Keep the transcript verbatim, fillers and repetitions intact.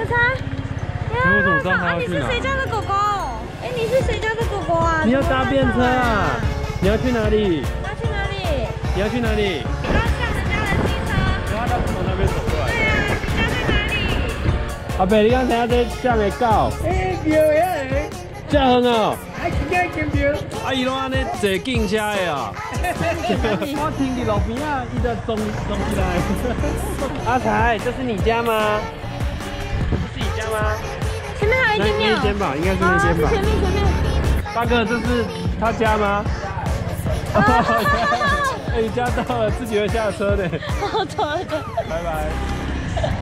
猜？ 你为什么知道他要你是去哪？ 谁家的狗狗？哎，你是谁家的狗狗啊？ 你要搭便车啊？你要去哪里？ 要去哪里？ 你要去哪里？ 你刚上人家的机车。 然后他从那边走过来。 对啊，你家在哪里？ 阿伯，你刚才在下面搞？ 哎，庙呀， 这样哦。 还真正见庙。 阿姨拢安尼坐警车的啊。我听你路边啊，伊在动动起来。阿才，这是你家吗？这是你家吗？ 前面还有一间庙。 那间吧，应该是那间吧。 前面前面。 大哥，这是他家吗？哎，你家到了，自己会下车的。 好走了走。 拜拜。